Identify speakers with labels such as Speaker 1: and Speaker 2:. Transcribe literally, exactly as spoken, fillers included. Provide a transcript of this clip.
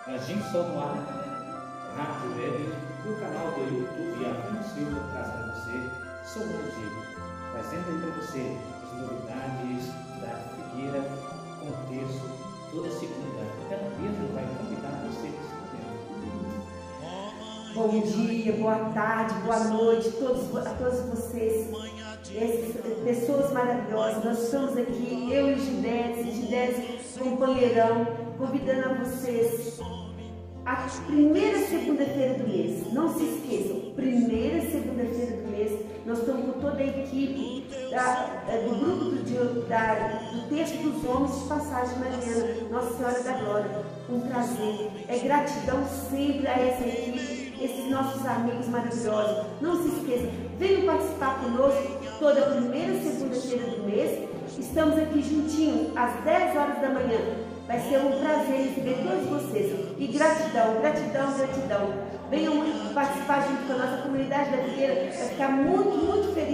Speaker 1: Agimson no ar, Rádio Web, no canal do YouTube Afonso Silva traz para você Sou Diego, trazendo aí para você as novidades da Figueira com texto toda segunda. Então mesmo vai convidar você nesse momento.
Speaker 2: Bom dia, boa tarde, boa noite todos, a todos vocês, essas pessoas maravilhosas. Nós estamos aqui, eu e Gidésia, Gidésia, companheirão, convidando a vocês a primeira segunda-feira do mês. Não se esqueçam, primeira segunda-feira do mês, nós estamos com toda a equipe da, do grupo do, da, do Texto dos Homens de Passagem Mariana, Nossa Senhora da Glória. Um prazer, é gratidão sempre a essa equipe, esses nossos amigos maravilhosos. Não se esqueçam, venham participar conosco toda a primeira segunda-feira do mês. Estamos aqui juntinhos às dez horas da manhã. Vai ser um prazer receber todos vocês. E gratidão, gratidão, gratidão. Venham participar junto com a nossa comunidade da Figueira. Vai ficar muito, muito feliz